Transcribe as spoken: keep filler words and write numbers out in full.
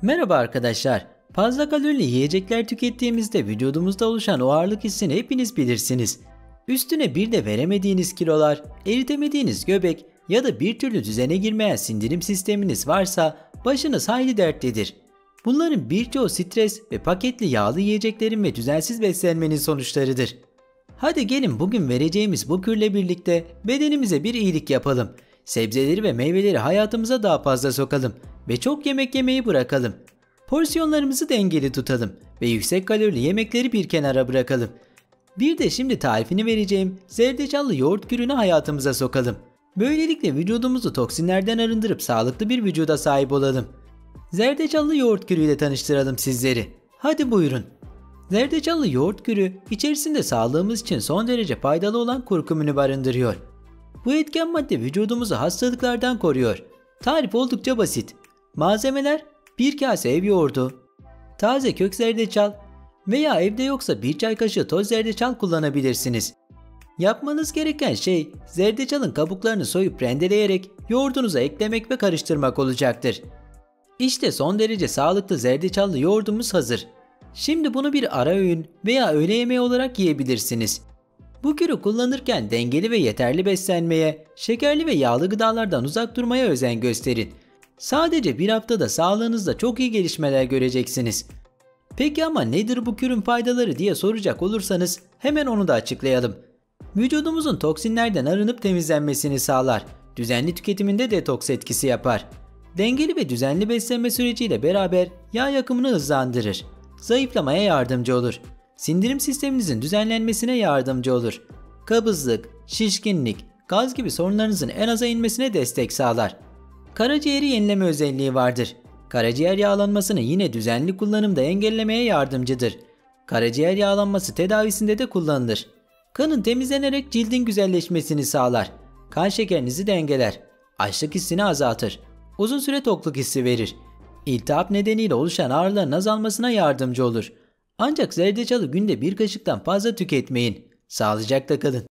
Merhaba arkadaşlar. Fazla kalorili yiyecekler tükettiğimizde vücudumuzda oluşan o ağırlık hissini hepiniz bilirsiniz. Üstüne bir de veremediğiniz kilolar, eritemediğiniz göbek ya da bir türlü düzene girmeyen sindirim sisteminiz varsa başınız hayli dertlidir. Bunların birçoğu stres ve paketli yağlı yiyeceklerin ve düzensiz beslenmenin sonuçlarıdır. Hadi gelin bugün vereceğimiz bu kürle birlikte bedenimize bir iyilik yapalım. Sebzeleri ve meyveleri hayatımıza daha fazla sokalım ve çok yemek yemeyi bırakalım. Porsiyonlarımızı dengeli tutalım ve yüksek kalorili yemekleri bir kenara bırakalım. Bir de şimdi tarifini vereceğim zerdeçallı yoğurt kürünü hayatımıza sokalım. Böylelikle vücudumuzu toksinlerden arındırıp sağlıklı bir vücuda sahip olalım. Zerdeçallı yoğurt kürüyle tanıştıralım sizleri. Hadi buyurun. Zerdeçallı yoğurt kürü içerisinde sağlığımız için son derece faydalı olan kurkumunu barındırıyor. Bu etken madde vücudumuzu hastalıklardan koruyor. Tarif oldukça basit. Malzemeler: bir kase ev yoğurdu, taze kök zerdeçal veya evde yoksa bir çay kaşığı toz zerdeçal kullanabilirsiniz. Yapmanız gereken şey zerdeçalın kabuklarını soyup rendeleyerek yoğurdunuza eklemek ve karıştırmak olacaktır. İşte son derece sağlıklı zerdeçallı yoğurdumuz hazır. Şimdi bunu bir ara öğün veya öğle yemeği olarak yiyebilirsiniz. Bu kürü kullanırken dengeli ve yeterli beslenmeye, şekerli ve yağlı gıdalardan uzak durmaya özen gösterin. Sadece bir haftada sağlığınızda çok iyi gelişmeler göreceksiniz. Peki ama nedir bu kürün faydaları diye soracak olursanız hemen onu da açıklayalım. Vücudumuzun toksinlerden arınıp temizlenmesini sağlar. Düzenli tüketiminde detoks etkisi yapar. Dengeli ve düzenli beslenme süreciyle beraber yağ yakımını hızlandırır. Zayıflamaya yardımcı olur. Sindirim sisteminizin düzenlenmesine yardımcı olur. Kabızlık, şişkinlik, gaz gibi sorunlarınızın en aza inmesine destek sağlar. Karaciğeri yenileme özelliği vardır. Karaciğer yağlanmasını yine düzenli kullanımda engellemeye yardımcıdır. Karaciğer yağlanması tedavisinde de kullanılır. Kanın temizlenerek cildin güzelleşmesini sağlar. Kan şekerinizi dengeler. Açlık hissini azaltır. Uzun süre tokluk hissi verir. İltihap nedeniyle oluşan ağrıların azalmasına yardımcı olur. Ancak zerdeçalı günde bir kaşıktan fazla tüketmeyin. Sağlıcakla kalın.